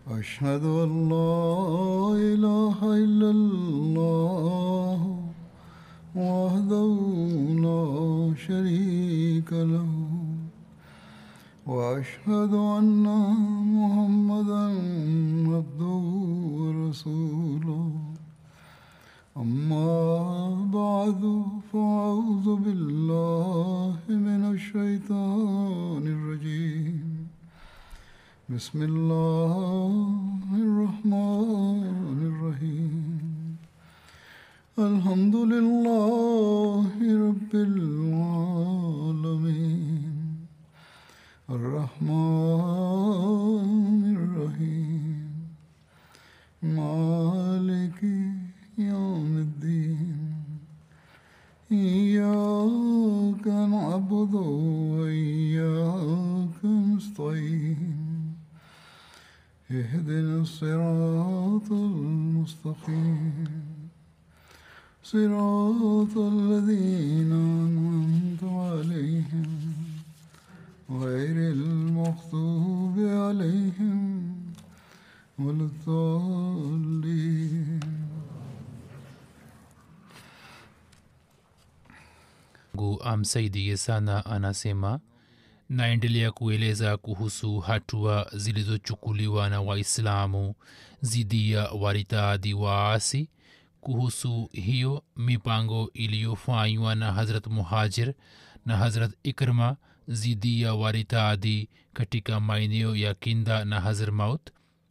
أشهد أن لا إله إلا الله وحده لا شريك له وأشهد أن محمدا عبده ورسوله أما بعد فأعوذ بالله من الشيطان الرجيم بسم الله الرحمن الرحيم الحمد لله رب العالمين الرحمن الرحيم مالك يوم الدين إياك نعبد وإياك نستعين اهدنا الصراط المستقيم صراط الذين أنعمت عليهم غير المغضوب عليهم ولا الضالين. Amsaidie sana anasema naendelea kueleza kuhusu hatua zilizochukuliwa na waislamu dhidi ya waritadi waasi. Kuhusu hiyo mipango iliyofanywa na Hazrat Muhajir na Hazrat Ikrima dhidi ya waritadi katika maeneo ya Kinda na Hazarmaut,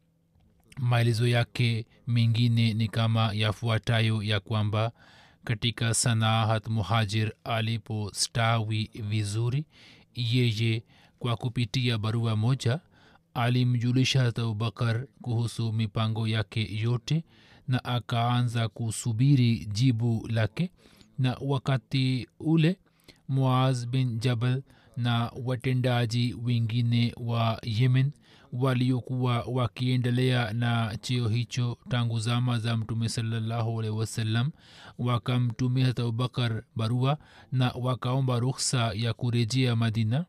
maelezo yake mengine ni kama yafuatayo ya kwamba katika Sanahat Muhajir alipostawi vizuri, yeye kwa kupitia barua moja alimjulisha Abubakar kuhusu mipango yake yote na akaanza kusubiri jibu lake. Na wakati ule Muaz bin Jabal na watendaji wengine wa Yemen waliokuwa wakiendelea na cheo hicho tangu zama za Mtume sallallahu alaihi wasallam wakamtumia Abubakar barua na wakaomba ruhusa ya kurejea Madina.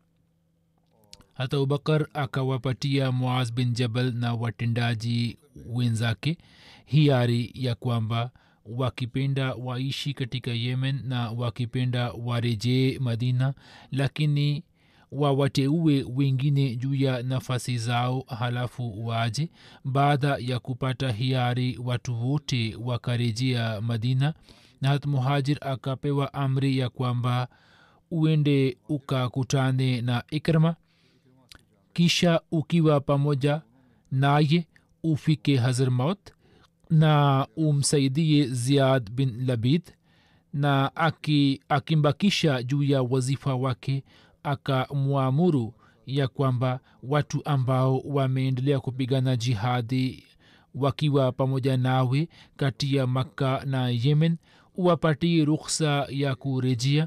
Hata Abubakar akawapatia Muaz bin Jabal na watendaji wenzake hiari ya kwamba wakipenda waishi katika Yemen na wakipenda warejee Madina, lakini wawateue wengine juu ya nafasi zao halafu waje. Baada ya kupata hiari watu wote wakarejea Madina, na Hazrat Muhajir akapewa amri ya kwamba uende ukakutane na Ikrima, kisha ukiwa pamoja naye ufike Hazarmaut na umsaidie Ziyad bin Labid, na akimbakisha juu ya wazifa wake akamwamuru ya kwamba watu ambao wameendelea kupigana jihadi wakiwa pamoja nawe kati ya Makka na Yemen uwapatie rukhsa ya kurejea.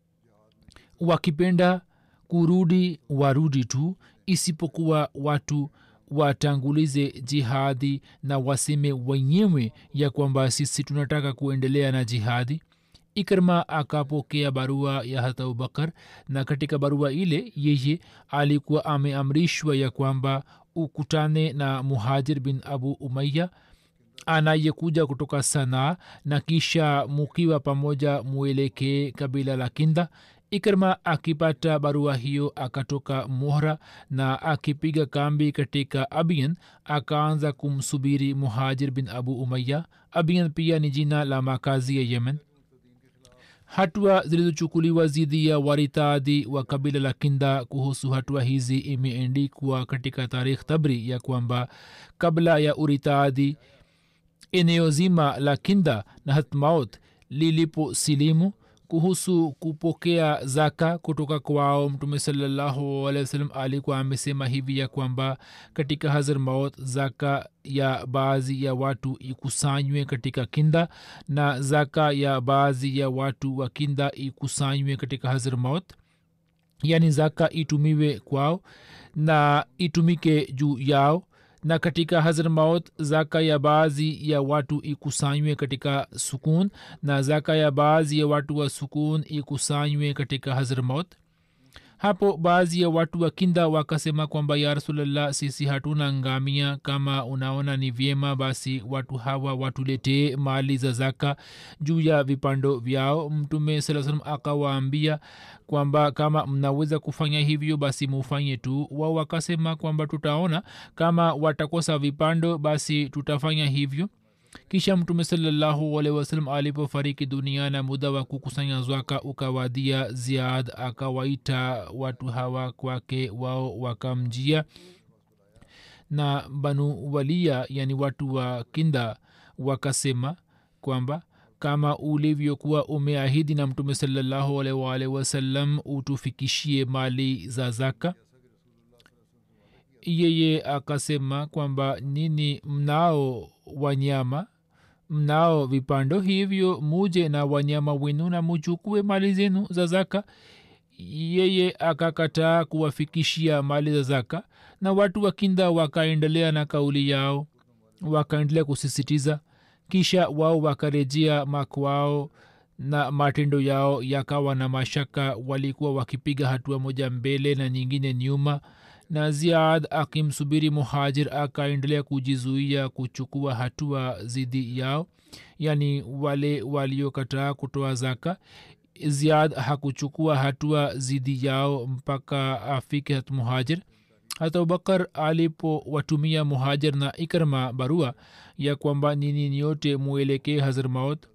Wakipenda kurudi warudi tu, isipokuwa watu watangulize jihadi na waseme wenyewe ya kwamba sisi tunataka kuendelea na jihadi. Ikrima akapokea barua ya Hazrat Abubakar, na katika barua ile yeye alikuwa ameamrishwa ya kwamba ukutane na Muhajir bin Abu Umayya anayekuja kutoka Sanaa, na kisha mukiwa pamoja muelekee kabila la Kinda. Ikrima akipata barua hiyo akatoka Mohra na akipiga kambi katika Abiyan akaanza kumsubiri Muhajir bin Abu Umayya. Abiyan pia ni jina la makazi ya Yemen. Hatua zilizochukuliwa dhidi ya waritadi wa kabila la Kinda. Kuhusu hatua hizi imeandikwa katika Tarikh Tabri ya kwamba kabla ya uritadi eneo zima la Kinda na Hatmaut lilipo silimu. Kuhusu kupokea zaka kutoka kwao, Mtume sallallahu alaihi wasallam alikuwa amesema hivi ya kwamba katika Hazarmaut zaka ya baadhi ya watu ikusanywe katika Kinda na zaka ya baadhi ya watu wa Kinda ikusanywe katika Hazarmaut, yani zaka itumiwe kwao na itumike juu yao. Na katika Hazarmaut zaka ya baadhi ya watu ikusanywe katika Sukun na zaka ya baadhi ya watu wa Sukun ikusanywe katika Hazarmaut. hapo baadhi ya watu wa kinda wakasema kwamba ya rasulllah sisi hatuna ngamia, kama unaona ni vyema basi watu hawa watuletee mali za zaka juu ya vipando vyao. Mtume saa salam akawaambia kwamba kama mnaweza kufanya hivyo basi mufanye tu. wao wakasema kwamba tutaona, kama watakosa vipando basi tutafanya hivyo. kisha mtume sallallahu alaihi wasallam alipofariki dunia na muda wa kukusanya zaka ukawadia, Ziad akawaita watu hawa kwake, wao wakamjia. na banu walia yani watu wa kinda wakasema kwamba kama ulivyokuwa umeahidi na mtume sallallahu alaihi wasallam utufikishie mali za zaka. yeye akasema kwamba nini mnao wanyama, mnao vipando, hivyo muje na wanyama wenu na muchukue mali zenu za zaka. yeye akakataa kuwafikishia mali za zaka, na watu wa kinda wakaendelea na kauli yao, wakaendelea kusisitiza. kisha wao wakarejea makwao na matendo yao yakawa na mashaka, walikuwa wakipiga hatua moja mbele na nyingine nyuma. na Ziad akimsubiri muhajir akaendelea kujizuia kuchukua hatua zidi yao, yani wale waliokataa kutoa zaka. Ziad hakuchukua hatua zidi yao mpaka afike hat muhajir. hata Abubakar alipowatumia muhajir na Ikrima barua ya kwamba nini nyote muelekee Hazramaut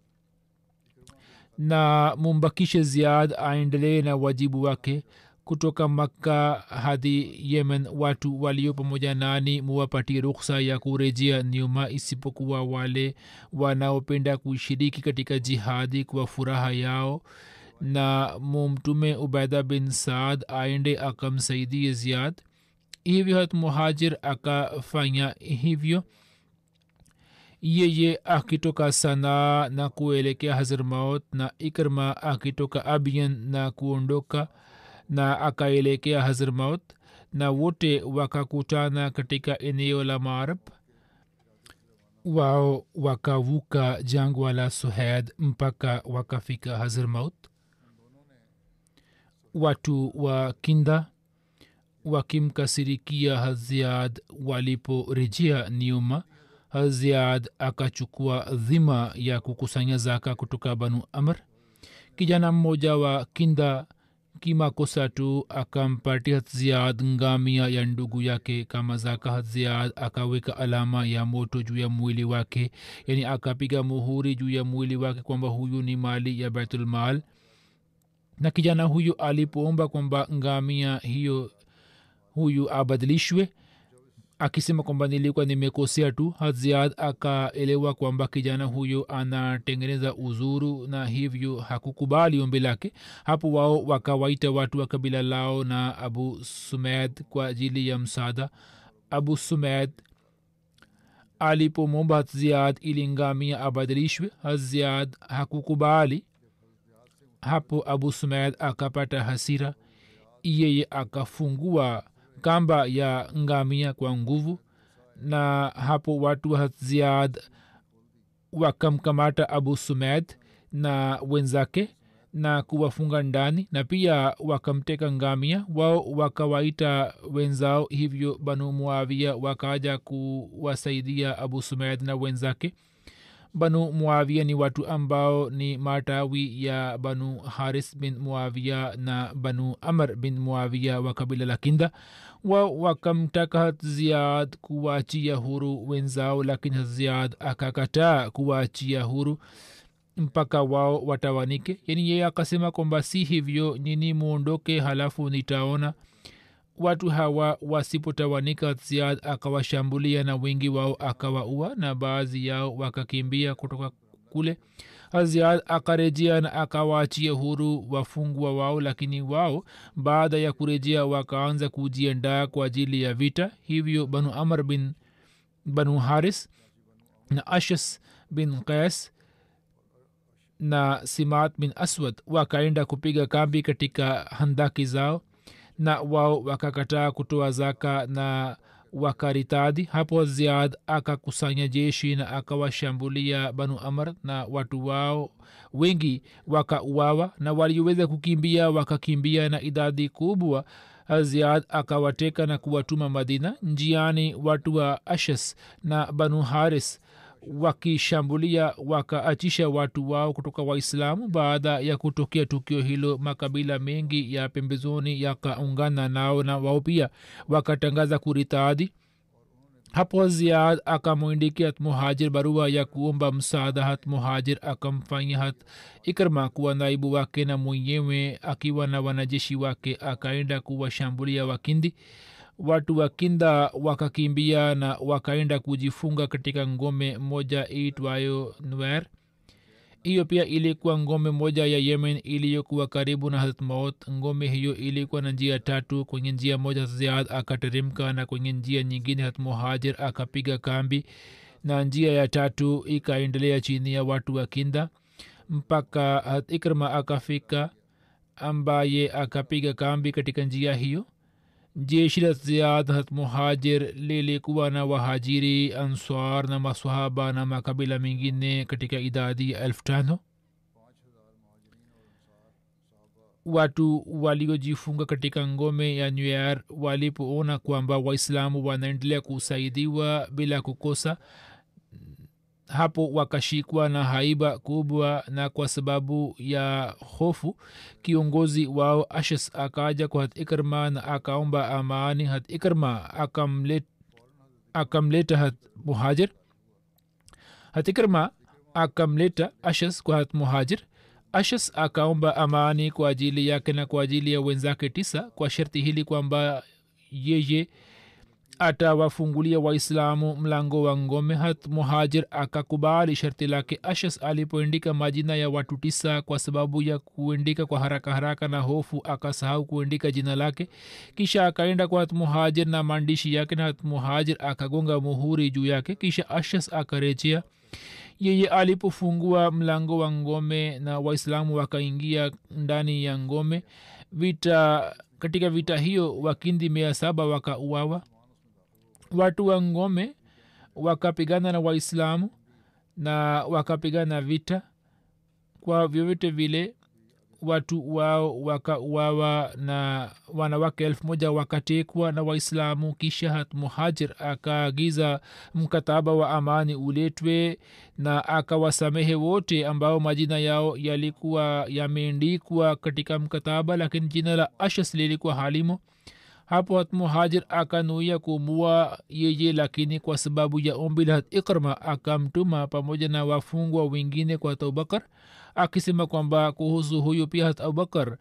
na mumbakishe Ziad aendelee na wajibu wake, kutoka Makka hadi Yemen watu walio pamoja nani muwapatie ruksa ya kurejea nyuma, isipokuwa wale wanaopenda kushiriki katika jihadi kwa furaha yao. na mumtume Ubaida bin Saad aende akamsaidie Ziad. hivyo hat muhajir akafanya hivyo, yeye akitoka Sanaa na kuelekea Hazramaut, na Ikrima akitoka Abiyan na kuondoka na akaelekea Hazramaut, na wote wakakutana katika eneo la Marib. wao wakavuka jangwa la Suhaid mpaka wakafika Hazramaut. watu wa kinda wakimkasirikia Haziad waliporejea nyuma, Haziad akachukua dhima ya kukusanya zaka kutoka Banu Amr. kijana mmoja wa kinda kimakosa tu akampatia Haziad ngamia ya ndugu yake kama zaka. Haziad akaweka alama ya moto juu ya mwili wake, yani akapiga muhuri juu ya mwili wake kwamba huyu ni mali ya Baitul Mal. na kijana huyu alipoomba kwamba ngamia hiyo huyu abadilishwe, akisema kwamba nilikuwa nimekosea tu, Haziad akaelewa kwamba kijana huyo anatengeneza uzuru na hivyo hakukubali ombi lake. hapo wao wakawaita watu wa kabila lao na Abu Sumaid kwa ajili ya msaada. Abu Sumaid alipomwomba Haziad ili ngamia abadilishwe, Haziad hakukubali. hapo Abu Sumaid akapata hasira, yeye akafungua kamba ya ngamia kwa nguvu, na hapo watu wa Ziad wakamkamata Abu Sumaid na wenzake na kuwafunga ndani, na pia wakamteka ngamia. wao wakawaita wenzao, hivyo Banu Muawiya wakaja kuwasaidia Abu Sumaid na wenzake. Banu Muawiya ni watu ambao ni matawi ya Banu Haris bin Muawiya na Banu Amr bin Muawiya wa kabila la Kinda. wao wakamtaka Ziad kuwaachia huru wenzao, lakini Ziad akakataa kuwaachia huru mpaka wao watawanike. yani yeye akasema kwamba si hivyo, nini muondoke halafu nitaona. watu hawa wasipotawanika, Ziad akawashambulia na wengi wao akawaua, na baadhi yao wakakimbia kutoka kule. Ziad akarejea na akawaachia huru wafungwa wao, lakini wao baada ya kurejea wakaanza kujiandaa kwa ajili ya vita. hivyo Banu Amr bin Banu Haris na Ashas bin Qais na Simat bin Aswad wakaenda kupiga kambi katika handaki zao, na wao wakakataa kutoa zaka na wakaritadi. Hapo Ziad akakusanya jeshi na akawashambulia Banu Amr na watu wao wengi wakauawa, na walioweza kukimbia wakakimbia na idadi kubwa. Ziad akawateka na kuwatuma Madina. Njiani watu wa Ashas na Banu Haris wakishambulia wakaachisha watu wao kutoka Waislamu. Baada ya kutokea tukio hilo, makabila mengi ya pembezoni yakaungana nao na wao pia wakatangaza kuritadi. Hapo Ziad akamwindikia Hat Muhajir barua ya kuomba msaada. Hat Muhajir akamfanya Hat Ikrma kuwa naibu wake, na mwenyewe akiwa na wanajeshi wake akaenda kuwashambulia Wakindi. Watu wa Kinda wakakimbia na wakaenda kujifunga katika ngome moja iitwayo Nwer. Hiyo pia ilikuwa ngome moja ya Yemen iliyokuwa karibu na Hazrat Maut. Ngome hiyo ilikuwa na njia tatu. Kwenye njia moja Ziad akateremka, na kwenye njia nyingine Hazrat Muhajir akapiga kambi, na njia ya tatu ikaendelea chini ya watu wa Kinda mpaka Hazrat Ikrma akafika, ambaye akapiga kambi katika njia hiyo. jeshi la Ziad Hazrat Muhajir lilikuwa na wahajiri, answar na maswahaba na makabila mengine katika idadi ya 5,000. watu waliojifunga katika ngome ya Nuer walipoona kwamba Waislamu wanaendelea kusaidiwa bila kukosa, hapo wakashikwa na haiba kubwa, na kwa sababu ya hofu kiongozi wao Ashas akaja kwa Hat Ikrma na akaomba amani. Hat Ikrma akamleta Hat Muhajir. Hat Ikrma akamleta Ashas kwa Hat Muhajir. Ashas akaomba amani kwa ajili yake na kwa ajili ya wenzake 9 kwa sharti hili kwamba yeye atawafungulia Waislamu mlango wa ngome. Hat Muhajir akakubali sharti lake. Ashas alipoandika majina ya watu 9 kwa sababu ya kuandika kwa haraka haraka na hofu akasahau kuandika jina lake. Kisha akaenda kwa Hat Muhajir na maandishi yake, na Hat Muhajir akagonga muhuri juu yake. Kisha Ashas akarejea. Yeye alipofungua mlango wa ngome na Waislamu wakaingia ndani ya ngome. Katika vita hiyo Wakindi 700 wakauawa. Watu wa ngome wakapigana na Waislamu na wakapigana vita. Kwa vyovyote vile watu wao wakauawa na wanawake 1,000 wakatekwa na Waislamu. Kisha Hat Muhajir akaagiza mkataba wa amani uletwe na akawasamehe wote ambao majina yao yalikuwa yameandikwa katika mkataba, lakini jina la Ashas lilikuwa halimo. Hapo Hat Muhajir akanuia kumua yeye, lakini kwa sababu ya ombi la Hat Ikrma akamtuma pamoja na wafungwa wengine kwa Hat Abubakar, akisema kwamba kuhusu huyo pia Hat Abubakar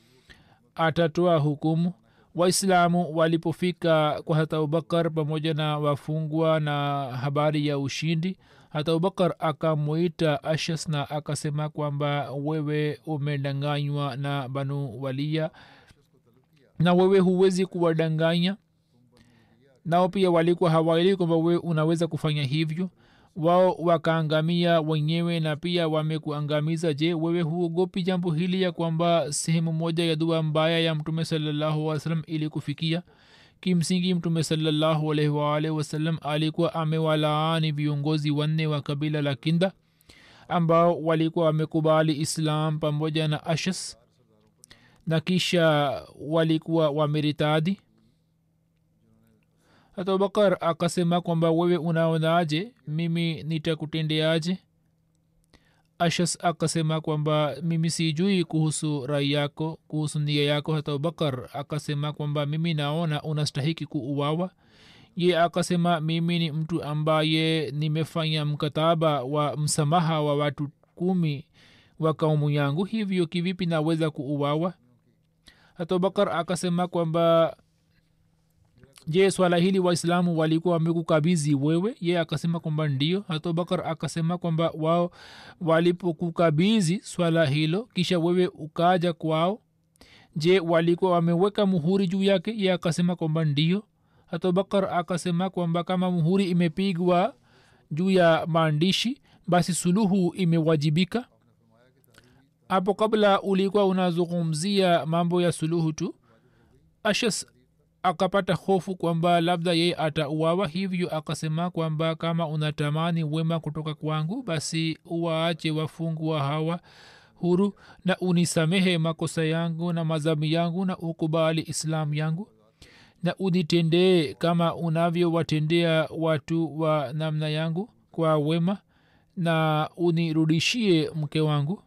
atatoa hukumu. Waislamu walipofika kwa Hat Abubakar pamoja na wafungwa na habari ya ushindi, Hat Abubakar akamuita Ashas na akasema kwamba wewe umedanganywa na Banu Waliya na wewe huwezi kuwadanganya. Nao pia walikuwa hawaelewi kwamba wewe unaweza kufanya hivyo. Wao wakaangamia wenyewe na pia wamekuangamiza. Je, wewe huogopi jambo hili ya kwamba sehemu moja ya dua mbaya ya Mtume sallallahu alaihi wasallam ili kufikia? Kimsingi Mtume sallallahu alaihi wasallam alikuwa amewalaani viongozi 4 wa kabila la Kinda ambao walikuwa wamekubali Islam pamoja na Ashas, na kisha walikuwa wameritadi. Hata Abubakar akasema kwamba wewe unaonaje, mimi nitakutendeaje? Ashas akasema kwamba mimi sijui kuhusu rai yako, kuhusu nia yako. Hata Abubakar akasema kwamba mimi naona unastahiki kuuawa. Ye akasema mimi ni mtu ambaye nimefanya mkataba wa msamaha wa watu 10 wa kaumu yangu, hivyo kivipi naweza kuuawa? Hata Abubakar akasema kwamba je, swala hili Waislamu walikuwa wamekukabidhi wewe? Ye akasema kwamba ndio. Hata Abubakar akasema kwamba wao walipokukabidhi swala hilo kisha wewe ukaja kwao, je, walikuwa wameweka muhuri juu yake? Ye akasema kwamba ndio. Hata Abubakar akasema kwamba kama muhuri imepigwa juu ya maandishi, basi suluhu imewajibika. Hapo kabla ulikuwa unazungumzia mambo ya suluhu tu. Ashas akapata hofu kwamba labda yeye atauawa. Hivyo akasema kwamba kama unatamani wema kutoka kwangu, basi uwaache wafungwa hawa huru na unisamehe makosa yangu na madhambi yangu na ukubali islamu yangu na unitendee kama unavyowatendea watu wa namna yangu kwa wema na unirudishie mke wangu.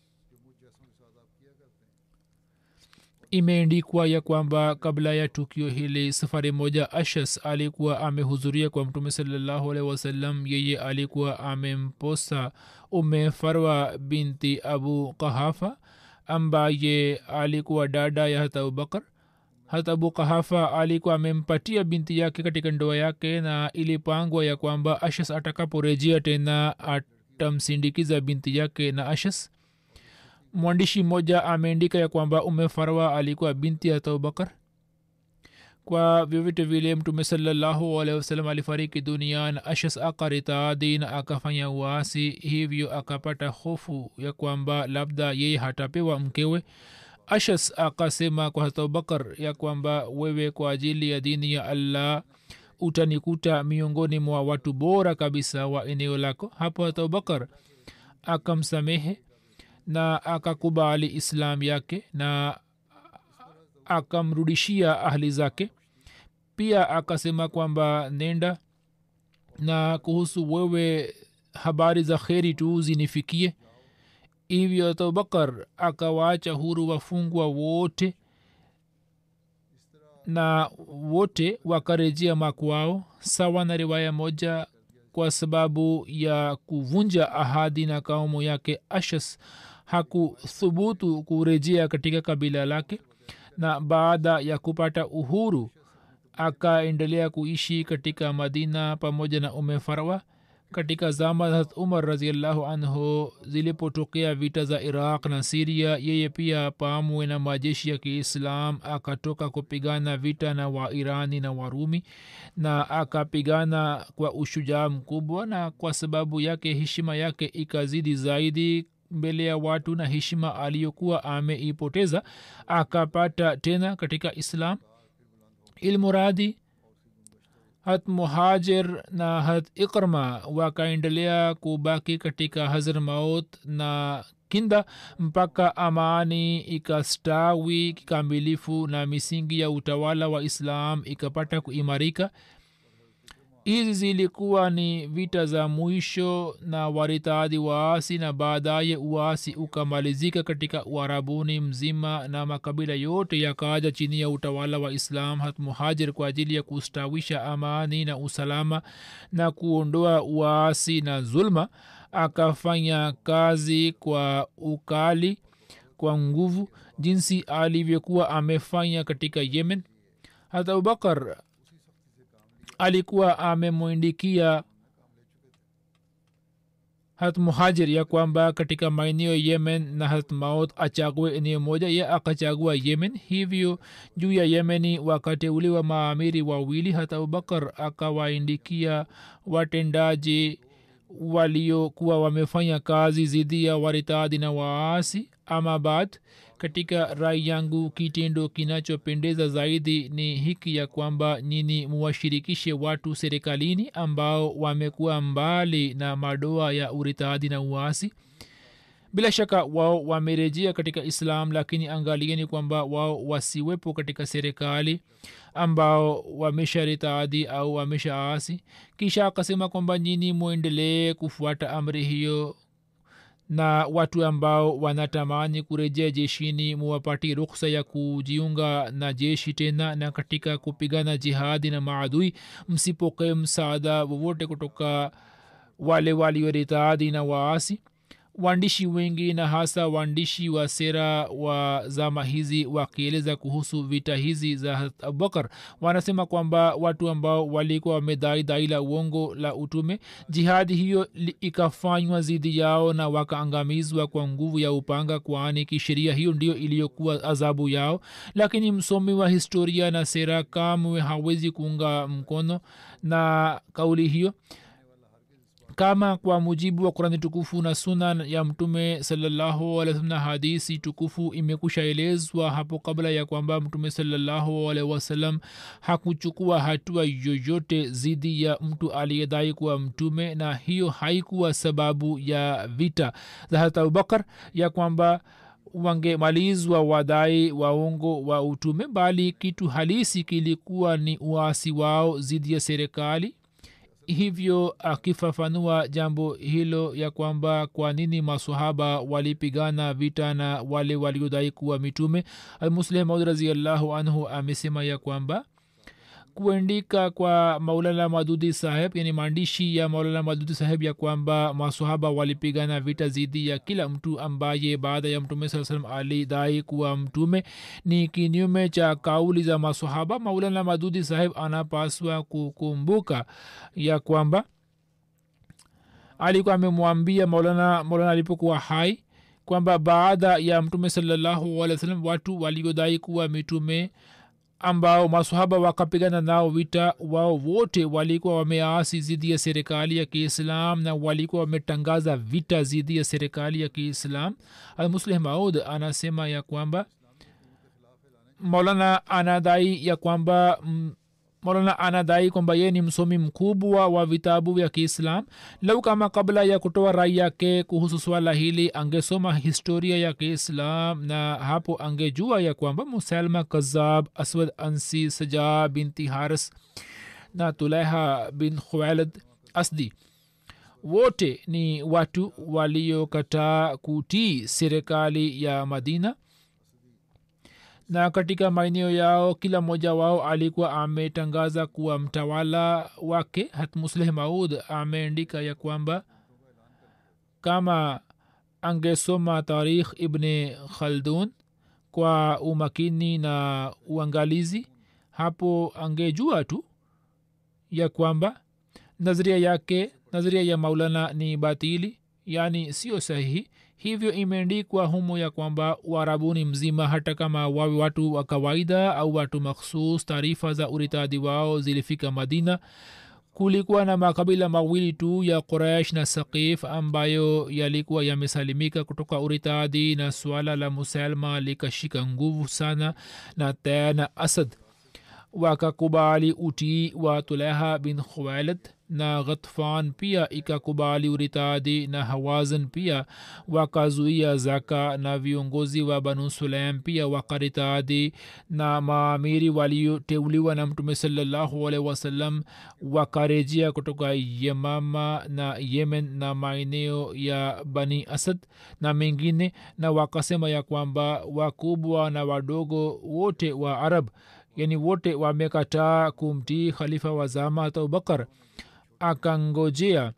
Imeandikwa ya kwamba kabla ya tukio hili safari moja ashas alikuwa amehudhuria kwa mtume sallallahu alaihi wasallam. yeye alikuwa amemposa Farwa binti Abu Qahafa ambaye alikuwa dada ya hata Abubakar. hata Abu Qahafa alikuwa amempatia binti yake katika ndoa yake, na ilipangwa ya kwamba ashas atakaporejea tena atamsindikiza binti yake na ashas. Mwandishi mmoja ameandika ya kwamba Farwa alikuwa binti ya Abubakar. kwa vyovyote vile mtume sallallahu alaihi wasallam alifariki dunia na ashas akaritadi na akafanya uasi. hivyo akapata hofu ya kwamba labda yeye hatapewa mkewe. ashas akasema kwa Abubakar ya kwamba wewe kwa ajili ya dini ya Allah utanikuta miongoni mwa watu bora kabisa wa eneo lako. hapo Abubakar akamsamehe na akakubali islam yake na akamrudishia ahli zake. pia akasema kwamba nenda na kuhusu wewe habari za kheri tu zinifikie. hivyo Abubakar akawaacha huru wafungwa wote na wote wakarejea makwao. sawa na riwaya moja, kwa sababu ya kuvunja ahadi na kaumu yake, ashas hakuthubutu kurejea katika kabila lake, na baada ya kupata uhuru akaendelea kuishi katika Madina pamoja na Farwa. katika zama za Umar radhiallahu anhu zilipotokea vita za Iraq na Syria, yeye pia pamoja na majeshi ya Kiislam akatoka kupigana vita na Wairani na Warumi, na akapigana kwa ushujaa mkubwa, na kwa sababu yake heshima yake ikazidi zaidi mbele ya watu, na heshima aliyokuwa ameipoteza akapata tena katika Islam. ilmuradi hat Muhajir na hat Ikrma wakaendelea kubaki katika Hazramaut na Kinda mpaka amani ikastawi kikamilifu na misingi ya utawala wa Islam ikapata kuimarika. hizi zilikuwa ni vita za mwisho na waritadi waasi, na baadaye uasi ukamalizika katika Uarabuni mzima na makabila yote yakaja chini ya utawala wa Islam. hat Muhajir kwa ajili ya kustawisha amani na usalama na kuondoa uasi na zulma akafanya kazi kwa ukali, kwa nguvu, jinsi alivyokuwa amefanya katika Yemen. hata Abubakar alikuwa amemwindikia hat Muhajir ya kwamba katika maeneo Yemen na hat Maut achague eneo moja. ye akachagua Yemen. hivyo juu ya Yemeni wakateuliwa maamiri wawili. hata Abubakar akawaindikia watendaji waliokuwa wamefanya kazi zidi ya waritadi na waasi. ama baad, katika rai yangu kitendo kinachopendeza zaidi ni hiki ya kwamba nini muwashirikishe watu serikalini ambao wamekuwa mbali na madoa ya uritadi na uasi. bila shaka wao wamerejea katika Islam, lakini angalieni kwamba wao wasiwepo katika serikali ambao wamesha ritadi au wamesha aasi. kisha akasema kwamba nyini muendelee kufuata amri hiyo, na watu ambao wanatamani kurejea jeshini muwapati rukhsa ya kujiunga na jeshi tena, na katika kupigana jihadi na maadui msipokee msaada wowote kutoka wale walioritadi na waasi. waandishi wengi na hasa waandishi wa sera wa zama hizi wakieleza kuhusu vita hizi za Abubakar wanasema kwamba watu ambao walikuwa wamedai la uongo la utume, jihadi hiyo ikafanywa zidi yao na wakaangamizwa kwa nguvu ya upanga, kwani kisheria hiyo ndio iliyokuwa adhabu yao. lakini msomi wa historia na sera kamwe hawezi kuunga mkono na kauli hiyo. kama kwa mujibu wa Qur'ani tukufu na sunan ya mtume sallallahu alaihi wasallam na hadisi tukufu imekusha elezwa hapo kabla ya kwamba mtume sallallahu alaihi wasallam hakuchukua hatua yoyote zidi ya mtu aliyedai kuwa mtume, na hiyo haikuwa sababu ya vita za Hazrat Abubakar ya kwamba wangemalizwa wadai waongo wa utume, bali kitu halisi kilikuwa ni uasi wao zidi ya serikali. Hivyo akifafanua jambo hilo ya kwamba kwa nini maswahaba walipigana vita na wale waliodai kuwa mitume, al-Muslim Maud radhiyallahu anhu amesema ya kwamba kuandika kwa Maulana Madudi saheb, yani maandishi ya Maulana Madudi saheb ya kwamba maswahaba walipigana vita zidi ya kila mtu ambaye baada ya mtume sallallahu alaihi wasallam alidai kuwa mtume ni kinyume cha kauli za maswahaba. Maulana Madudi saheb anapaswa kukumbuka ya kwamba alikuwa amemwambia Maulana alipokuwa hai kwamba baada ya mtume sallallahu alaihi wasallam watu waliodai kuwa mitume ambao maswahaba wakapigana nao vita, wao wote walikuwa wameasi zidi ya serikali ya Kiislam na walikuwa wametangaza vita zidi ya serikali ya Kiislam. Al-Muslim Maud anasema ya kwamba Maulana anadai kwamba yeye ni msomi mkubwa wa vitabu vya Kiislam. Lau kama kabla ya kutoa rai yake kuhusu swala hili angesoma historia ya Kiislam, na hapo angejua ya kwamba Musalma Kazzab, Aswad Ansi, Sajaa binti Haris na Tulaiha bin Khuwailid Asdi wote ni watu waliokataa kutii serikali ya Madina, na katika maeneo yao kila mmoja wao alikuwa ametangaza kuwa mtawala wake. Hat Musleh Maud ameandika ya kwamba kama angesoma Tarikh Ibn Khaldun kwa umakini na uangalizi, hapo angejua tu ya kwamba nazria ya Maulana ni batili, yani sio sahihi. Hivyo imeandikwa humo ya kwamba Uarabuni mzima, hata kama wawe watu wa kawaida au watu makhsus, taarifa za uritadi wao zilifika Madina. Kulikuwa na makabila mawili tu ya Quraish na Saqif ambayo yalikuwa yamesalimika kutoka uritadi, na swala la Musalma likashika nguvu sana, na Tay na Asad wakakubali utii wa Tulaiha bin Khuwailid, na Ghatfan pia ikakubali uritadi, na Hawazin pia wakazuia zaka, na viongozi wa Banu Sulaim pia wakaritadi, na maamiri walioteuliwa na mtume sallallahu alaihi wasallam wakarejea kutoka Yamama na Yemen na maeneo ya Bani Asad na mengine, na wakasema ya kwamba wakubwa na wadogo wote wa Arab, yani wote wamekataa kumtii khalifa wa zama Abubakar. Akangojea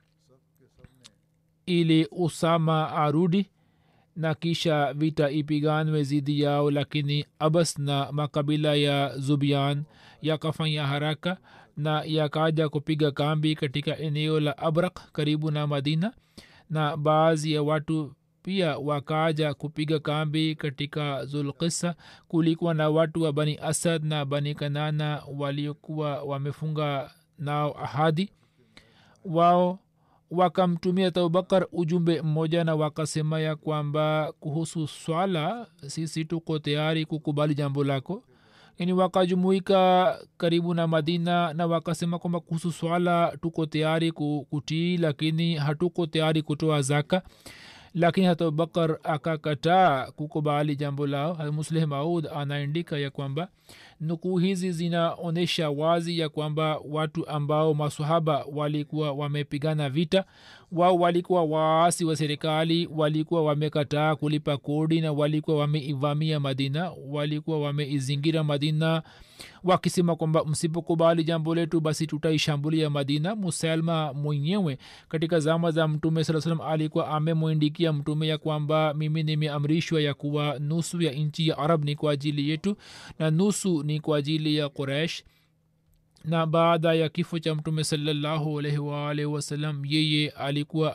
ili Usama arudi na kisha vita ipiganwe zidi yao, lakini Abbas na makabila ya Zubian yakafanya haraka na yakaja kupiga kambi katika eneo la Abrak karibu na Madina, na baadhi ya watu pia wakaja kupiga kambi katika Zulqissa. Kulikuwa na watu wa Bani Asad na Bani Kanana waliokuwa wamefunga nao ahadi. Wao wakamtumia Abubakar ujumbe mmoja na wakasema ya kwamba kuhusu swala sisi tuko tayari kukubali jambo lako. Yani wakajumuika karibu na Madina na wakasema kwamba kuhusu swala tuko tayari kutii, lakini hatuko tayari kutoa zaka. Lakini hata Abubakar akakataa kukubali jambo lao. Musleh Maud anaandika ya kwamba nukuu hizi zinaonyesha wazi ya kwamba watu ambao maswahaba walikuwa wamepigana vita, wao walikuwa waasi wa serikali, walikuwa wamekataa kulipa kodi, na walikuwa wameivamia Madina, walikuwa wameizingira Madina wakisema kwamba msipokubali jambo letu basi tutaishambulia Madina. Musalma mwenyewe katika zama za mtume sallallahu alaihi wasallam alikuwa amemwandikia mtume ya kwamba mimi nimeamrishwa ya kuwa nusu ya nchi ya Arab ni kwa ajili yetu na nusu ni kwa ajili ya Quraish. Na baada ya kifo cha mtume sallallahu alaihi wasallam, yeye alikuwa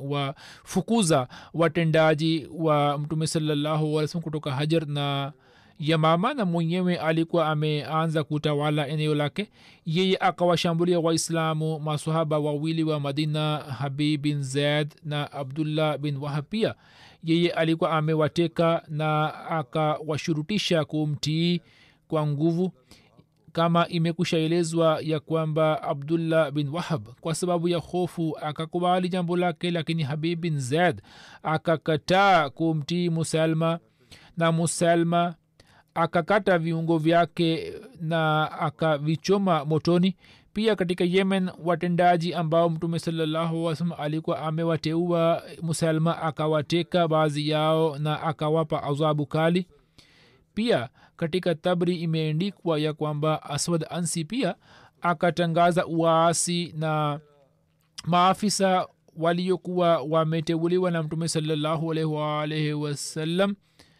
amewafukuza watendaji wa mtume sallallahu alaihi wasallam kutoka Hajar, na yamama na mwenyewe alikuwa ameanza kutawala eneo lake. Yeye akawashambulia waislamu masahaba wawili wa Madina, Habib bin Zaid na Abdullah bin Wahab. Pia yeye alikuwa amewateka na akawashurutisha kumtii kwa nguvu, kama imekushaelezwa ya kwamba Abdullah bin Wahab kwa sababu ya hofu akakubali jambo lake, lakini Habib bin Zaid akakataa kumtii Musalma, na Musalma akakata viungo vyake na akavichoma motoni. Pia katika Yemen watendaji ambao Mtume sallallahu alaihi wasallam alikuwa amewateua, Musalma akawateka baadhi yao na akawapa adhabu kali. Pia katika Tabri imeandikwa ya kwamba Aswad Ansi pia akatangaza uasi, na maafisa waliokuwa wameteuliwa na Mtume sallallahu alaihi wasallam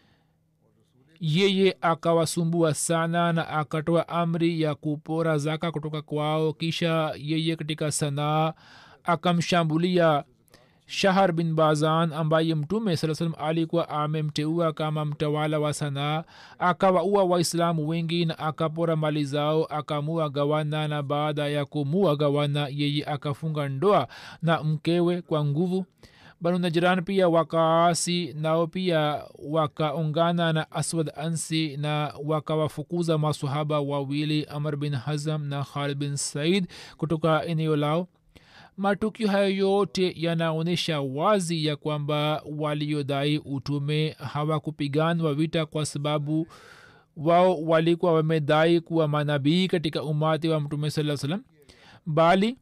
yeye akawasumbua sana na akatoa amri ya kupora zaka kutoka kwao. Kisha yeye katika Sanaa akamshambulia Shahar bin Bazan ambaye Mtume sallallahu alaihi wasallam alikuwa amemteua kama mtawala wa Sanaa. Akawaua waislamu wengi na akapora mali zao, akamua gawana, na baada ya kumua gawana yeye akafunga ndoa na mkewe kwa nguvu. Banu Najran pia wakaasi, nao pia wakaungana na Aswad Ansi na wakawafukuza masahaba wawili Amr bin Hazm na Khalid bin Said kutoka eneo lao. Matukio hayo yote yanaonyesha wazi ya kwamba waliodai utume hawakupiganwa vita kwa sababu wao walikuwa wamedai kuwa manabii katika umati wa Mtume sallallahu alaihi wasallam, bali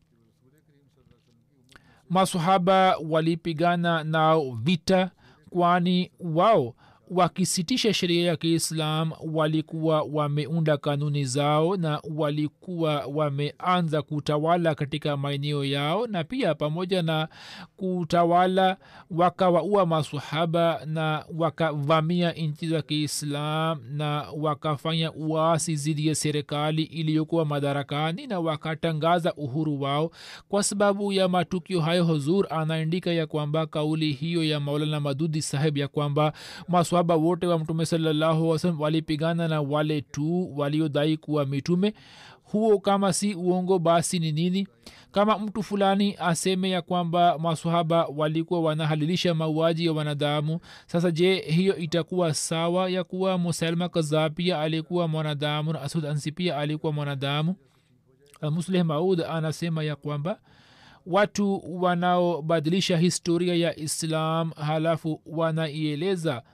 masahaba walipigana nao vita, kwani wao wakisitisha sheria ya Kiislam walikuwa wameunda kanuni zao na walikuwa wameanza kutawala katika maeneo yao, na pia pamoja na kutawala wakawaua masahaba na wakavamia nchi za Kiislam na wakafanya uasi dhidi ya serikali iliyokuwa madarakani na wakatangaza uhuru wao. Kwa sababu ya matukio hayo, Huzur anaandika ya kwamba kauli hiyo ya Maulana Madudi sahib ya kwamba masahaba wote wa Mtume sallallahu alaihi wasallam walipigana na wale tu waliodai kuwa mitume, huo kama si uongo basi ni nini? Kama mtu fulani aseme ya kwamba masahaba walikuwa wanahalilisha mauaji ya wanadamu, sasa je, hiyo itakuwa sawa ya kuwa Musalma Kadhab pia alikuwa mwanadamu na Aswad Ansi pia alikuwa mwanadamu? Musleh Maud anasema ya kwamba watu wanaobadilisha historia ya Islam halafu wanaieleza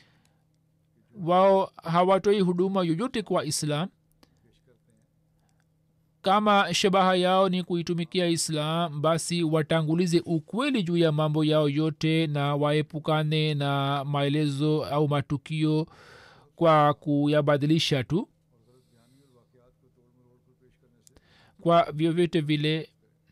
wao hawatoi huduma yoyote kwa Islam, kama shabaha yao ni kuitumikia Islam, basi watangulize ukweli juu ya mambo yao yote na waepukane na maelezo au matukio kwa kuyabadilisha tu. Kwa vyovyote vile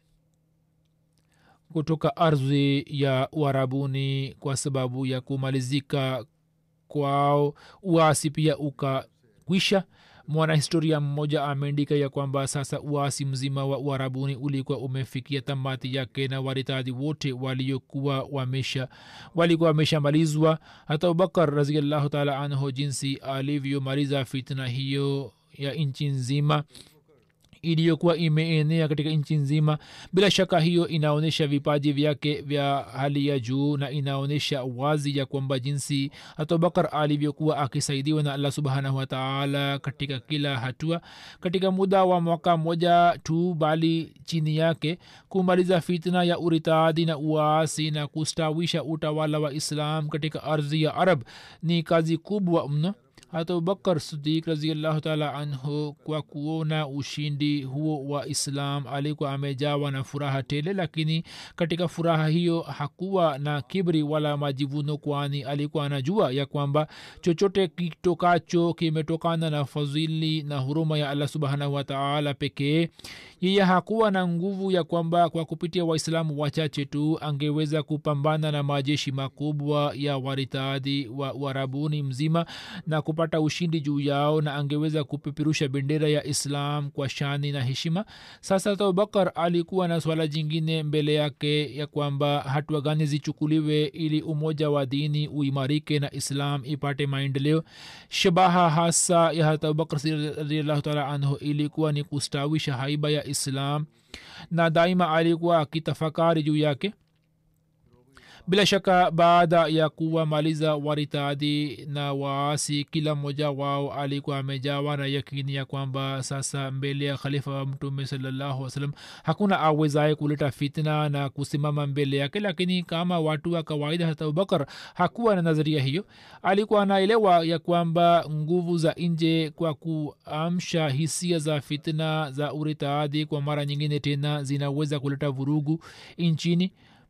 kutoka ardhi ya Uarabuni, kwa sababu ya kumalizika kwao uasi pia ukakwisha. Mwanahistoria mmoja ameandika ya kwamba sasa uasi mzima wa Uarabuni ulikuwa umefikia tamati yake na waritadi wote walikuwa wameshamalizwa. Hata Abubakar radhiyallahu ta'ala anhu jinsi alivyomaliza fitna hiyo ya nchi nzima iliyokuwa imeenea katika nchi nzima, bila shaka hiyo inaonyesha vipaji vyake vya hali ya juu na inaonyesha wazi ya kwamba jinsi Abubakar alivyokuwa akisaidiwa na Allah subhanahu wa ta'ala katika kila hatua. Katika muda wa mwaka mmoja tu, bali chini yake kumaliza fitna ya uritadi na uasi na kustawisha utawala wa Islam katika ardhi ya Arab ni kazi kubwa mno. Hata Abubakar Siddiq radhiyallahu ta'ala anhu kwa kuona ushindi huo wa Islam alikuwa amejawa na furaha tele, lakini katika furaha hiyo hakuwa na kibri wala majivuno, kwani alikuwa anajua ya kwamba chochote kitokacho kimetokana na fadhili na huruma ya Allah subhanahu wa ta'ala pekee. Yeye hakuwa na nguvu ya kwamba kwa kupitia waislamu wachache tu angeweza kupambana na majeshi makubwa ya waritadi wa Uarabuni mzima na kupata angepata ushindi juu yao na angeweza kupeperusha bendera ya islam kwa shani na heshima. Sasa abubakar alikuwa na swala jingine mbele yake ya kwamba hatua gani zichukuliwe ili umoja wa dini uimarike na islam ipate maendeleo. Shabaha hasa ya abubakar radhiyallahu ta'ala anhu ilikuwa ni kustawisha haiba ya islam na daima alikuwa akitafakari juu yake. bila shaka baada ya kuwamaliza waritadi na waasi kila mmoja wao alikuwa amejawa na yakini ya kwamba sasa mbele ya khalifa wa mtume sallallahu alaihi wasallam hakuna awezaye kuleta fitna na kusimama mbele yake. Lakini kama watu wa kawaida, hata Abubakar hakuwa na nadharia hiyo. Alikuwa anaelewa ya kwamba nguvu za nje kwa kuamsha hisia za fitna za uritadi kwa mara nyingine tena zinaweza kuleta vurugu nchini.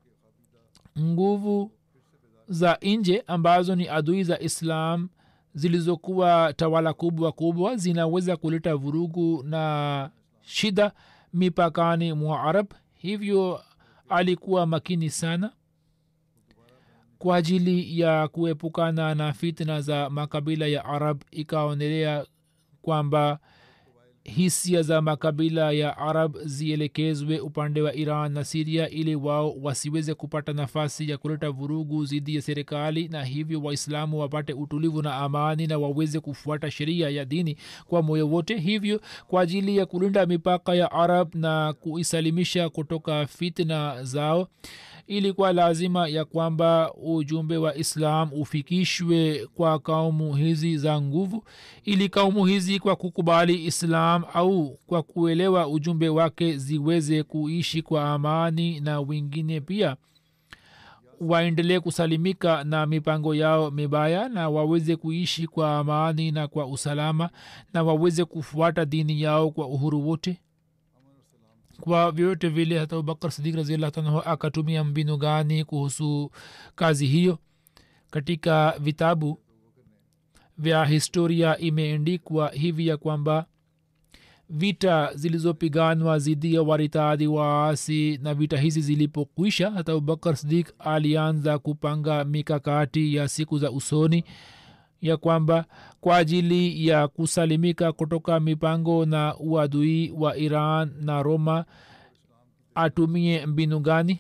Nguvu za nje ambazo ni adui za islam zilizokuwa tawala kubwa zinaweza kuleta vurugu na shida mipakani mwa Arab. Hivyo alikuwa makini sana kwa ajili ya kuepukana na fitna za makabila ya Arab. Ikaonelea kwamba hisia za makabila ya Arab zielekezwe upande wa Iran na Syria ili wao wasiweze kupata nafasi ya kuleta vurugu zidi ya serikali, na hivyo waislamu wapate utulivu na amani na waweze kufuata sheria ya dini kwa moyo wote. Hivyo kwa ajili ya kulinda mipaka ya Arab na kuisalimisha kutoka fitna zao, ilikuwa lazima ya kwamba ujumbe wa Islam ufikishwe kwa kaumu hizi za nguvu, ili kaumu hizi kwa kukubali Islam au kwa kuelewa ujumbe wake ziweze kuishi kwa amani, na wengine pia waendelee kusalimika na mipango yao mibaya na waweze kuishi kwa amani na kwa usalama, na waweze kufuata dini yao kwa uhuru wote. Kwa vyote vile hata Abubakar Siddiq radhiyallahu anhu akatumia mbinu gani kuhusu kazi hiyo? Katika vitabu vya historia imeandikwa hivi ya kwamba vita zilizopiganwa zidi ya waritadi waasi, na vita hizi zilipokwisha, hata Abubakar Siddiq alianza kupanga mikakati ya siku za usoni ya kwamba kwa ajili ya kusalimika kutoka mipango na uadui wa Iran na Roma atumie mbinu gani.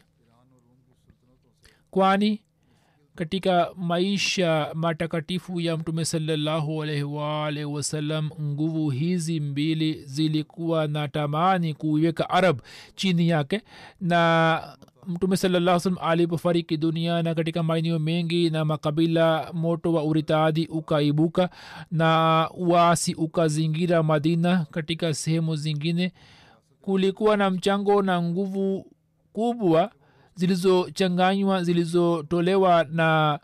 Kwani katika maisha matakatifu ya mtume sallallahu alaihi wasallam nguvu hizi mbili zilikuwa na tamani kuiweka Arab chini yake, na mtume sallallahu alaihi wasallam alipofariki dunia na katika maeneo mengi na makabila moto wa uritadi ukaibuka na uasi ukazingira Madina, katika sehemu zingine kulikuwa na mchango na nguvu kubwa zilizochanganywa zilizotolewa na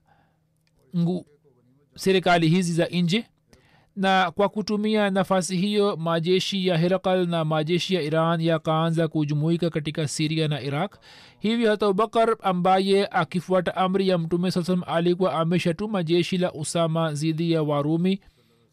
serikali hizi za nje. Na kwa kutumia nafasi hiyo majeshi ya Herakal na majeshi ya Iran yakaanza kujumuika katika Syria na Iraq. Hivyo hata Abubakar ambaye akifuata amri ya mtume sallallahu alaihi wasallam alikuwa ameshatuma jeshi la Usama zidi ya Warumi.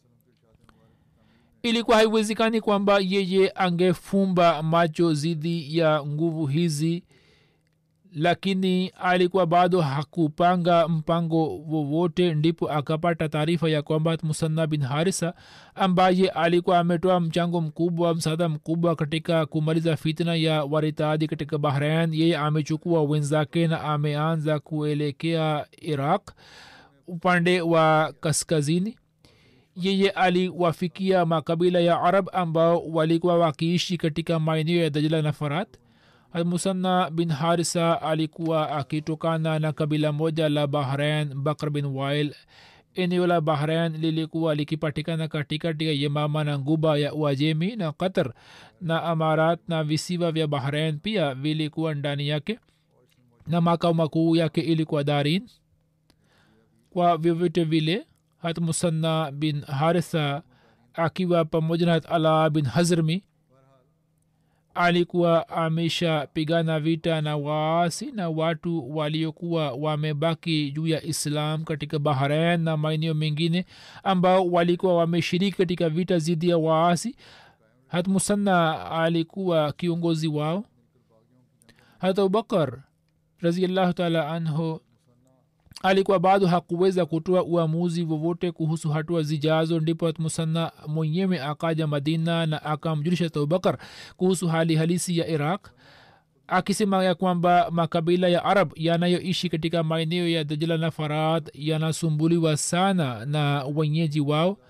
Ilikuwa haiwezekani kwamba yeye angefumba macho zidi ya nguvu hizi, lakini alikuwa bado hakupanga mpango wowote. Ndipo akapata taarifa ya kwamba Musanna bin Harisa ambaye alikuwa ametoa mchango mkubwa, msaada mkubwa katika kumaliza fitna ya waritadi katika Bahrain, yeye amechukua wenzake na ameanza kuelekea Iraq upande wa kaskazini. Yeye aliwafikia makabila ya Arab ambao walikuwa wakiishi katika maeneo ya Dajla na Farat. Musanna bin Harisa alikuwa akitokana na kabila moja la Bahrain, Bakr bin Wail. Eneo la Bahrain lilikuwa likipatikana katikati ya Yamama na Nguba ya Uajemi na Qatar na Amarat, na visiwa vya Bahrain pia vilikuwa ndani yake, na makao makuu yake ilikuwa Darin. Kwa vyovyote vile hat Musanna bin Harisa akiwa pamoja na Ala bin Hazrmi alikuwa amesha pigana vita na waasi na watu waliokuwa wamebaki juu ya Islam katika Bahrain na maeneo mengine ambao walikuwa wameshiriki katika vita zidi ya waasi. Hat Musanna alikuwa kiongozi wao. Hat Abubakar radhiyallahu ta'ala anhu alikuwa bado hakuweza kutoa uamuzi wowote kuhusu hatua zijazo. Ndipo musanna mwenyewe akaja Madina na akamjulisha Abubakar kuhusu hali halisi ya Iraq, akisema ya kwamba makabila ya Arab yanayoishi katika maeneo ya Dajla na Farad yanasumbuliwa sana na wenyeji wao.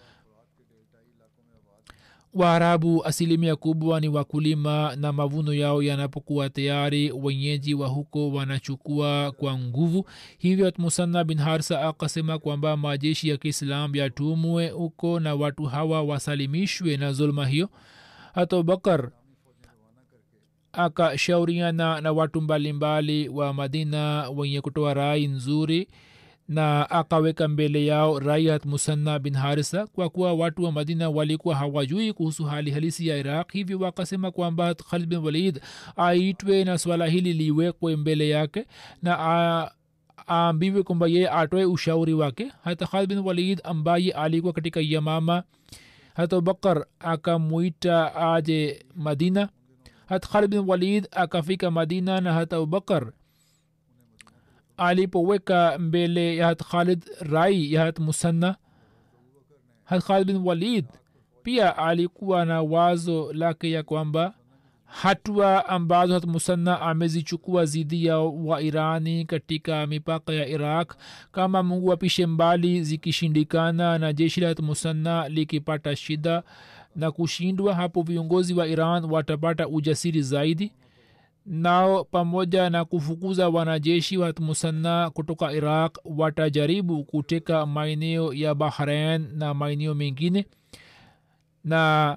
Waarabu asilimia kubwa ni wakulima, na mavuno yao yanapokuwa tayari wenyeji wa huko wanachukua kwa nguvu. Hivyo Musanna bin Harsa akasema kwamba majeshi ya Kiislam yatumwe huko na watu hawa wasalimishwe na zulma hiyo. hata Abubakar akashauriana na watu mbalimbali wa Madina wenye kutoa rai nzuri, na akaweka mbele yao rai Musanna bin Harisa, kwa kuwa watu wa Madina walikuwa hawajui kuhusu hali halisi ya Iraq. Hivyo wakasema kwamba Khalid bin Walid aitwe na swala hili liwekwe mbele yake na aambiwe kwamba yeye atoe ushauri wake. hata Khalid bin Walid ambaye alikuwa katika Yamama, hata Abubakar akamuita aje Madina. hata Khalid bin Walid akafika Madina, na hata Abubakar alipoweka mbele ya hat Khalid rai ya hat Musanna, hat Khalid bin Walid pia alikuwa na wazo lake ya kwamba hatua ambazo hat Musanna amezichukua zidi ya Wairani katika mipaka ya Iraq, kama Mungu apishe mbali, zikishindikana na jeshi la hat Musanna likipata shida na kushindwa, hapo viongozi wa Iran watapata ujasiri zaidi, nao pamoja na kufukuza wanajeshi wa Musanna kutoka Iraq watajaribu kuteka maeneo ya Bahrain na maeneo mengine, na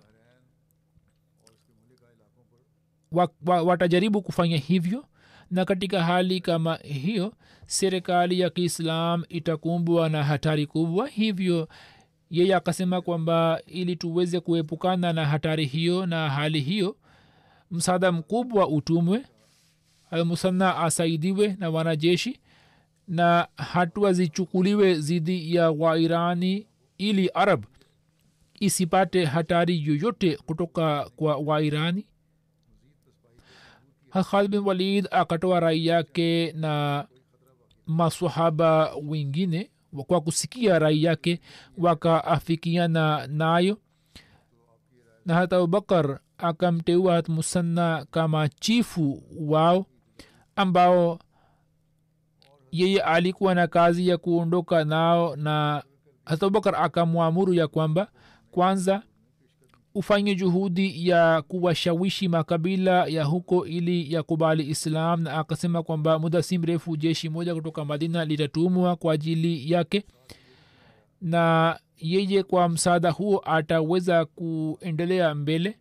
watajaribu kufanya hivyo. Na katika hali kama hiyo serikali ya Kiislam itakumbwa na hatari kubwa. Hivyo yeye akasema kwamba ili tuweze kuepukana na hatari hiyo na hali hiyo, msaada mkubwa utumwe, Musanna asaidiwe na wanajeshi, na hatua zichukuliwe zidi ya Wairani ili Arab isipate hatari yoyote kutoka kwa Wairani. Khalid bin Walid akatoa rai yake, na maswahaba wengine kwa kusikia rai yake wakaafikiana nayo, na hata Abubakar akamteua hat Musanna kama chifu wao, ambao yeye alikuwa na kazi ya kuondoka nao. Na hata Abubakar akamwamuru ya kwamba kwanza ufanye juhudi ya kuwashawishi makabila ya huko ili ya kubali Islam, na akasema kwamba muda si mrefu jeshi moja kutoka Madina litatumwa kwa ajili yake, na yeye kwa msaada huo ataweza kuendelea mbele.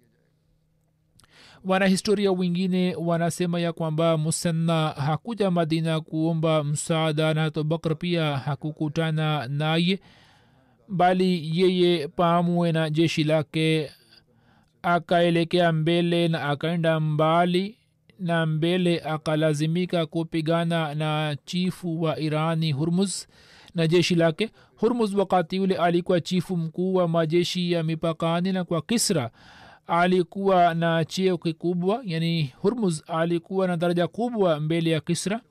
Wanahistoria wengine wanasema ya kwamba Musanna hakuja Madina kuomba msaada, na hata Abubakar pia hakukutana naye, bali yeye pamoja na jeshi lake akaelekea mbele na akaenda mbali, na mbele akalazimika kupigana na chifu wa Irani Hurmuz na jeshi lake. Hurmuz wakati ule alikuwa chifu mkuu wa majeshi ya mipakani, na kwa Kisra alikuwa na cheo kikubwa, yani Hurmuz alikuwa na daraja kubwa mbele ya Kisra.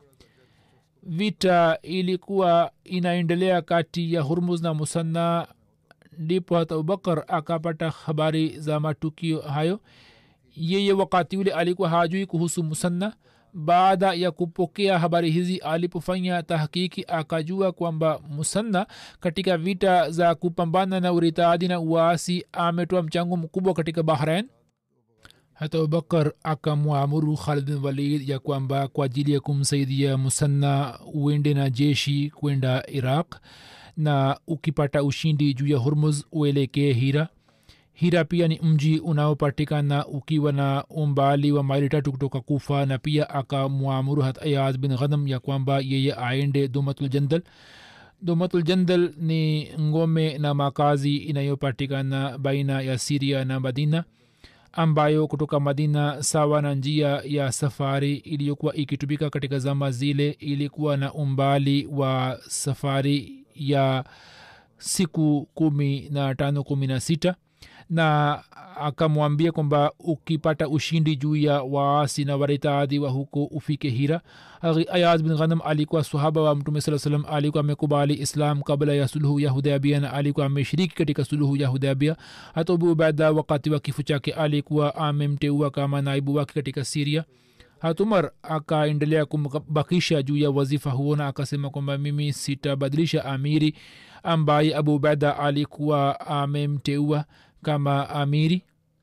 Vita ilikuwa inaendelea kati ya Hurmuz na Musanna. Ndipo hata Abubakar akapata habari za matukio hayo. Yeye wakati ule alikuwa hajui kuhusu Musanna. Baada ya kupokea habari hizi, alipofanya tahakiki akajua kwamba Musanna katika vita za kupambana na uritadi na uasi ametoa mchango mkubwa katika Bahrain. hata Abubakar akamwamuru Khalid bin Walid ya kwamba kwa ajili ya kumsaidia Musanna uende na jeshi kwenda Iraq, na ukipata ushindi juu ya Hurmuz uelekee Hira. Hira pia ni mji unaopatikana ukiwa na umbali wa maili 3 kutoka Kufa. Na pia akamwamuru hata Ayaz bin Ghanam ya kwamba yeye aende Dumatul Jandal. Dumatul Jandal ni ngome na makazi inayopatikana baina ya Syria na Madina, ambayo kutoka Madina sawa na njia ya safari iliyokuwa ikitumika katika zama zile ilikuwa na umbali wa safari ya siku 15-16, na akamwambia kwamba ukipata ushindi juu ya waasi na waritadhi wa huko ufike Hira. Ayaz bin Ghanam alikuwa sahaba wa mtume saa salam, alikuwa amekubali islam kabla ya suluhu ya Hudaybiyah na alikuwa ameshiriki katika suluhu ya Hudaybiyah. hata Abu Ubaida wakati wa kifo chake alikuwa amemteua kama naibu wake katika Syria. hata Umar akaendelea kumbakisha juu ya wazifa huo na akasema kwamba mimi sitabadilisha amiri ambaye Abu Ubaida alikuwa amemteua kama amiri.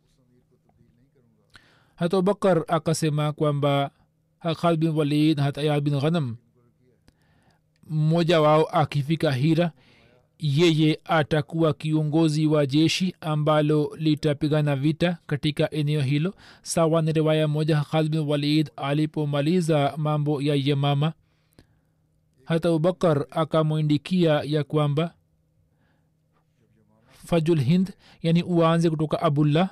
hata Abubakar akasema kwamba Khalid bin Walid hata Ayad bin Ghanam mmoja wao akifika Hira yeye atakuwa kiongozi wa jeshi ambalo litapigana vita katika eneo hilo. Sawa ni riwaya moja, Khalid bin Walid alipomaliza mambo ya Yamama hata Abubakar akamwindikia ya kwamba Fajul Hind, yani uanze kutoka Abullah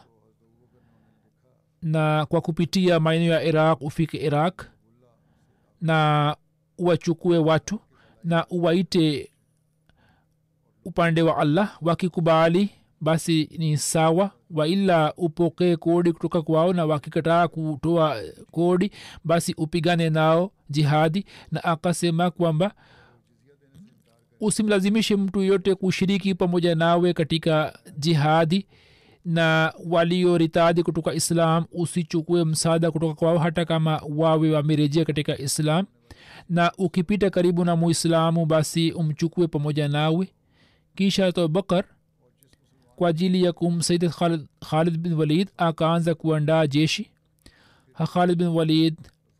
na kwa kupitia maeneo ya Iraq ufike Iraq na uwachukue watu na uwaite upande wa Allah. Wakikubali basi ni sawa, waila upokee kodi kutoka kwao, na wakikataa kutoa kodi basi upigane nao jihadi. Na akasema kwamba usimlazimishe mtu yote kushiriki pamoja nawe katika jihadi, na walioritadi kutoka Islam usichukue msaada kutoka kwao hata kama wawe wamerejea katika Islam, na ukipita karibu na Muislamu basi umchukue pamoja nawe. Kisha Abubakar kwa ajili ya kumsaidia Khalid bin Walid akaanza kuandaa jeshi. Khalid bin Walid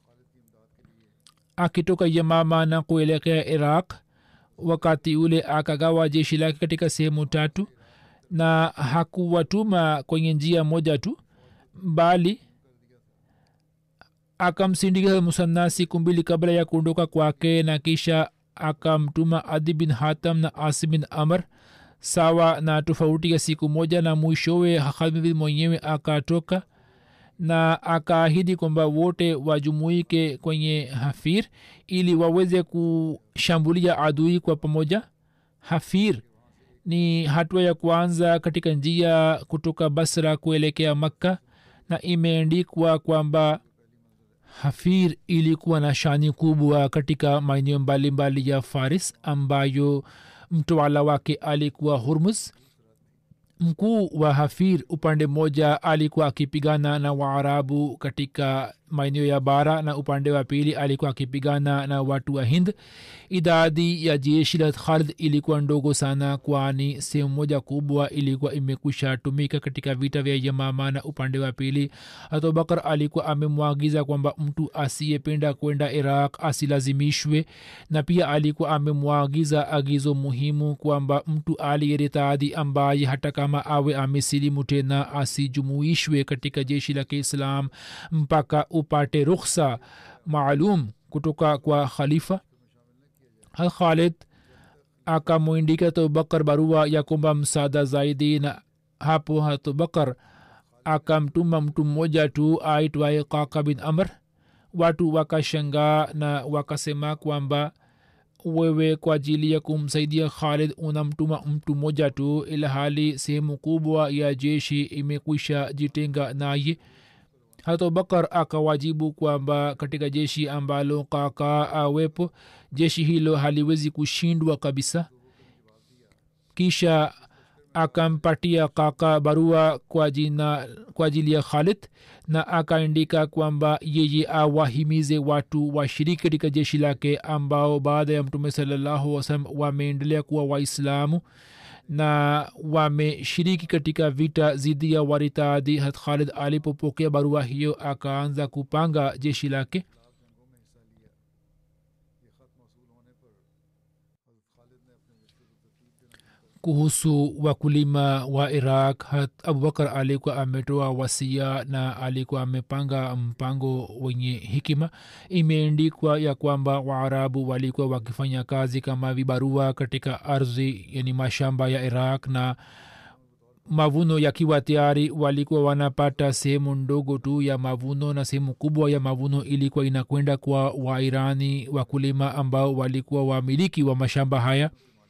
akitoka Yamama na kuelekea Iraq, wakati ule akagawa jeshi lake katika sehemu tatu, na hakuwatuma kwenye njia moja tu, bali akamsindikiza Musanna siku mbili kabla ya kuondoka kwake, na kisha akamtuma Adi bin Hatam na Asim bin Amr sawa na tofauti ya siku moja. Na mwishowe Khalid mwenyewe akatoka na akaahidi kwamba wote wajumuike kwenye Hafir ili waweze kushambulia adui kwa pamoja. Hafir ni hatua ya kwanza katika njia kutoka Basra kuelekea Makka, na imeandikwa kwamba Hafir ilikuwa na shani kubwa katika maeneo mbalimbali ya Faris ambayo mtawala wake alikuwa Hurmuz. Mkuu wa Hafir upande mmoja alikuwa akipigana na Waarabu katika maeneo ya bara, na upande wa pili alikuwa akipigana na watu wa Hind. Idadi ya jeshi la Khalid ilikuwa ndogo sana, kwani sehemu moja kubwa ilikuwa imekwisha tumika katika vita vya Yamama, na upande wa pili Abu Bakar alikuwa amemwagiza kwamba mtu asiyependa kwenda Iraq asilazimishwe, na pia alikuwa amemwagiza agizo muhimu kwamba mtu aliyeritadi ambaye hata kama awe amesilimu tena asijumuishwe katika jeshi la Kiislam mpaka upate rukhsa maalum kutoka kwa khalifa. Khalid akamwindika Abu Bakar barua ya kwamba msaada zaidi, na hapo Abu Bakar akamtuma mtu mmoja tu aitwaye Qaqa bin Amr. Watu wakashangaa na wakasema kwamba wewe kwa ajili ya kumsaidia Khalid unamtuma mtu mmoja tu, ila hali sehemu kubwa ya jeshi imekwisha jitenga naye. Hata Bakar akawajibu kwamba katika jeshi ambalo Kaka awepo, jeshi hilo haliwezi kushindwa kabisa. Kisha akampatia Kaka barua kwa ajili ya Khalid, na akaandika kwamba yeye awahimize watu washiriki katika jeshi lake ambao baada ya Mtume sallallahu alaihi wasallam wameendelea kuwa Waislamu na wameshiriki katika vita zidi ya waritadi. Hat Khalid alipopokea barua hiyo akaanza kupanga jeshi lake. Kuhusu wakulima wa Iraq, Abubakar alikuwa ametoa wasia na alikuwa amepanga mpango wenye hikima. Imeandikwa ya kwamba Waarabu walikuwa wakifanya kazi kama vibarua katika ardhi, yani mashamba ya Iraq, na mavuno yakiwa tayari walikuwa wanapata sehemu ndogo tu ya mavuno, na sehemu kubwa ya mavuno ilikuwa inakwenda kwa Wairani wakulima ambao walikuwa wamiliki wa mashamba haya.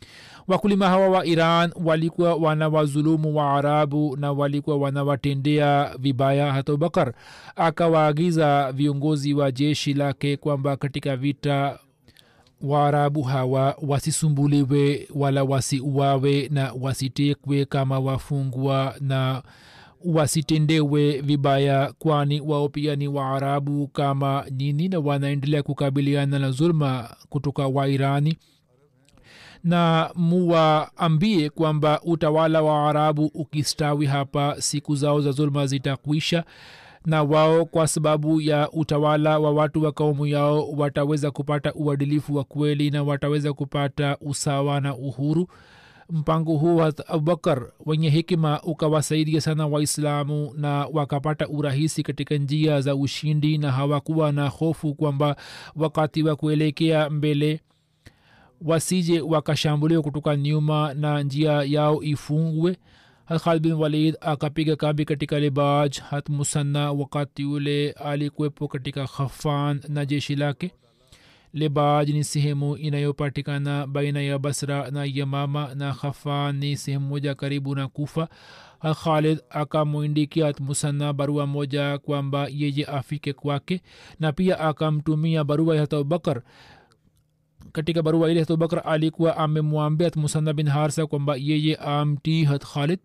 wakulima hawa wa iran walikuwa wanawazulumu wa arabu na walikuwa wanawatendea vibaya. hata abubakar akawaagiza viongozi wa jeshi lake kwamba katika vita waarabu hawa wasisumbuliwe wala wasiuawe na wasitekwe kama wafungwa na wasitendewe vibaya, kwani wao pia ni waarabu kama nyini na wanaendelea kukabiliana na zulma kutoka wairani. na muwaambie kwamba utawala wa arabu ukistawi hapa siku zao za zulma zitakwisha, na wao kwa sababu ya utawala wa watu wa kaumu yao wataweza kupata uadilifu wa kweli na wataweza kupata usawa na uhuru. mpango huu wa abubakar wenye hekima ukawasaidia sana waislamu na wakapata urahisi katika njia za ushindi, na hawakuwa na hofu kwamba wakati wa kuelekea mbele wasije wakashambuliwa kutoka nyuma na njia yao ifungwe. Khalid bin Walid akapiga kambi katika Libaj. Hat Musanna wakati ule alikuwepo katika Khafan na jeshi lake. Libaj ni sehemu inayopatikana baina ya Basra na Yamama, na Khafan ni sehemu moja karibu na Kufa. Khalid akamwindikia Hat Musanna barua moja kwamba yeye afike kwake, na pia akamtumia barua ya Hat Abubakar. katika barua ile Hat Abubakar alikuwa amemwambia Hat Musanna bin Harsa kwamba yeye amtii Hat Khalid.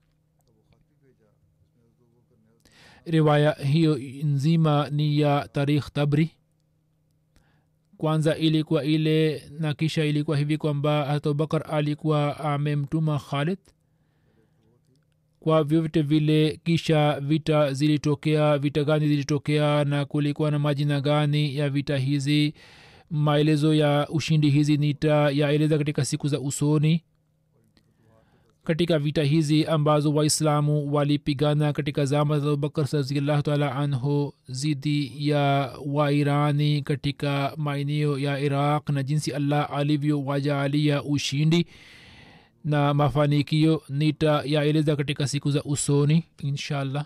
riwaya hiyo nzima ni ya Tarikh Tabri. kwanza ilikuwa ile na kisha ilikuwa hivi kwamba Hat Abubakar alikuwa amemtuma Khalid kwa vyote vile. kisha vita zilitokea, vita gani zilitokea na kulikuwa na majina gani ya vita hizi. maelezo ya ushindi hizi nitayaeleza katika siku za usoni. katika vita hizi ambazo waislamu walipigana katika zama za Abubakar radhiyallahu ta'ala anhu zidi ya wairani katika maeneo ya Iraq, na jinsi Allah alivyowajalia ushindi na mafanikio nitayaeleza katika siku za usoni inshallah.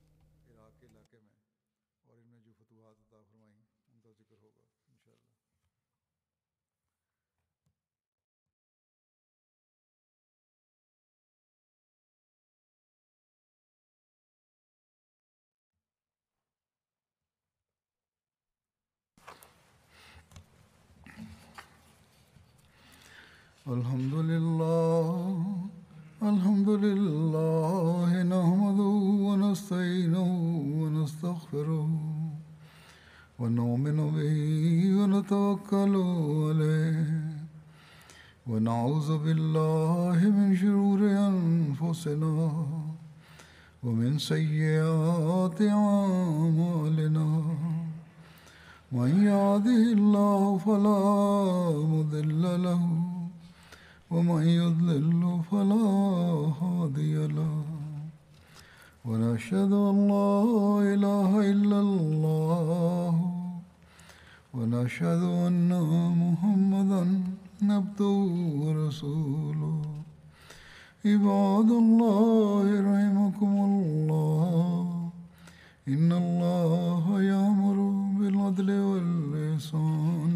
Alhamdulillah nahmaduhu wa nasta'inuhu wa nastaghfiruh wa nu'minu bihi wa natawakkalu alayhi wa na'udhu billahi min shururi anfusina wa min sayyiati a'malina. man yahdihillahu fala mudilla lahu ومن يضلل فلا هادي له ونشهد أن لا إله إلا الله ونشهد أن محمدا عبده ورسوله. عباد الله رحمكم الله إن الله يأمر بالعدل والإحسان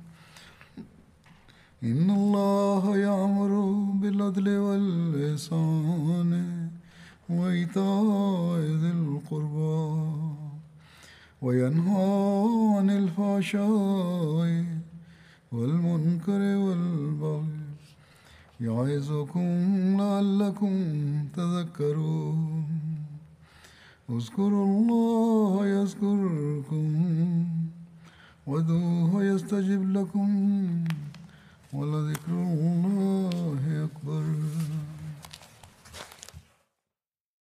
إن الله يأمر بالعدل والإحسان وإيتاء ذي القربى وينهى عن الفحشاء والمنكر والبغي يعظكم لعلكم تذكرون. اذكروا الله يذكركم وادعوه يستجب لكم ولذكر الله